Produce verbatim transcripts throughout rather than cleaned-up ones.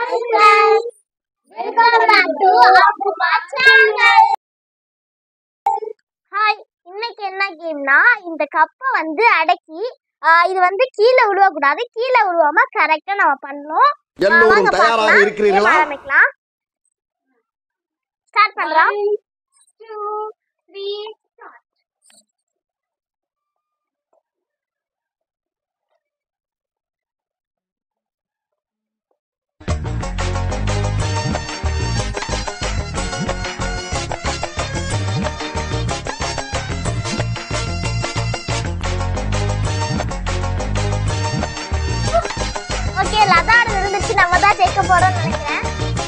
Hi friends, welcome back to Appa channel. Hi, இன்னைக்கு என்ன கேம்னா இந்த கப்பை வந்து அடக்கி இது வந்து கீழ விழுவ கூடாது. கீழ விழுவாம கரெக்ட்டா நாம பண்ணனும். எல்லாரும் தயாராக இருக்கிறீர்களா? ஆரம்பிக்கலாம். ஸ்டார்ட் பண்றோம். one two three start. Okay, லதார் இருந்துச்சு, நம்ம தான் ஜெயிக்க போறோம்னு நினைக்கிறேன்.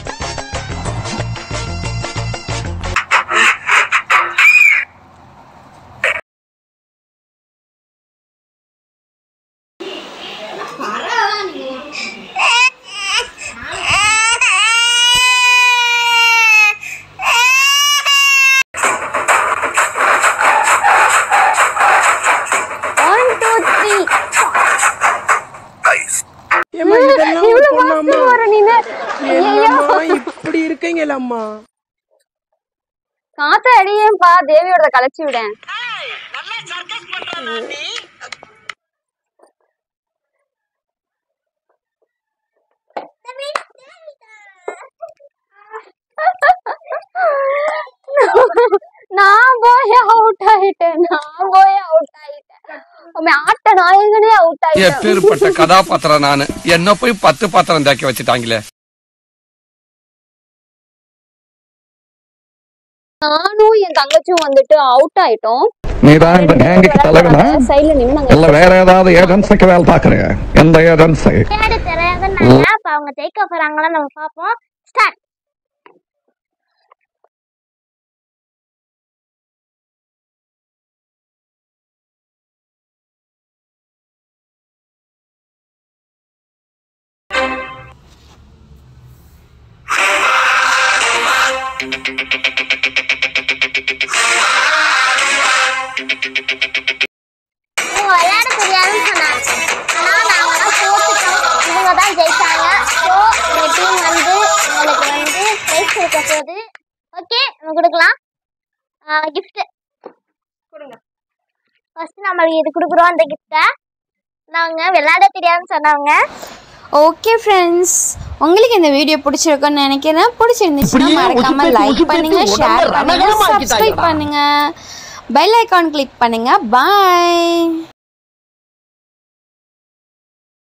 இப்படி இருக்கீங்களம்மா, காத்த அடியேன்பா, தேவியோட கலைச்சி விடேன். நான் போய் அவுட் ஆயிட்டேன் நான் போய் அவுட் ஆயிட்டேன் ஆட்ட நாயகனே அவுட் ஆயிட்டேன். எப்பேற்பட்ட கதாபாத்திரம் நானு, என்ன போய் பத்து பாத்திரம் தேக்கி வச்சுட்டாங்களே. நானும் என் தங்கச்சியும் வந்துட்டு அவுட் ஆயிட்டோம். நீதான் இந்த கேங்குக்கு தலைவனா இல்ல வேற ஏதாவது ஏஜென்சிக்கு வேலை பாக்குறீங்க? எந்த ஏஜென்சி? கேடு தெரியாதுன்னாங்க. அப்ப அவங்க ஜெயிக்க போறாங்களா நம்ம பாப்போம். ஸ்டார்ட். விளையாட தெரியாதுன்னு சொன்னாங்க, ஆனா நாங்க தோத்துட்டோம். இவங்க தான் ஜெயிச்சாங்க. ஸோ இந்த டீம் வந்து உங்களுக்கு வந்து பிரைஸ் கொடுக்க போகுது. ஓகே, நம்ம கொடுக்கலாம். கிஃப்ட் கொடுங்க. ஃபர்ஸ்ட் நம்ம இது கொடுக்குறோம். அந்த கிஃப்டை நாங்க விளையாட தெரியாதுன்னு சொன்னாங்க. ஓகே ஃப்ரெண்ட்ஸ், உங்களுக்கு இந்த வீடியோ பிடிச்சிருக்குன்னு நினைக்கிறேன். பிடிச்சிருந்துச்சுன்னா மறக்காம லைக் பண்ணுங்க, ஷேர் பண்ணுங்க, சப்ஸ்கிரைப் பண்ணுங்க, பெல் ஐகான் கிளிக் பண்ணுங்க. பாய்.